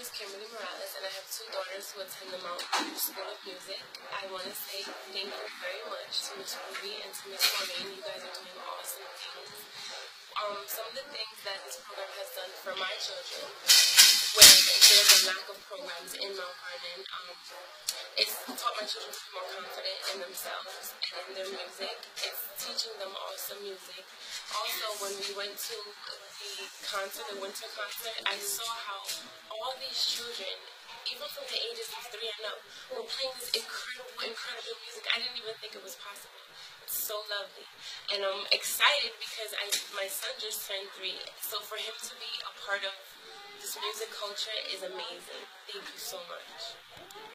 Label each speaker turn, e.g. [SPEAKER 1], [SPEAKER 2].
[SPEAKER 1] is Kimberly Morales, and I have two daughters who attend the Mount Vernon School of Music. I want to say thank you very much to Miss Ruby and to Miss Maureen. You guys are doing awesome things. Some of the things that this program has done for my children, when there's a lack of programs in Mount Vernon, it's taught my children to be more confident in themselves and in their music. It's teaching them awesome music. Also, when we went to the winter concert, I saw how all these children, even from the ages of 3 and up, were playing this incredible music. I didn't even think it was possible. It's so lovely. And I'm excited because my son just turned 3, so for him to be a part of this music culture is amazing. Thank you so much.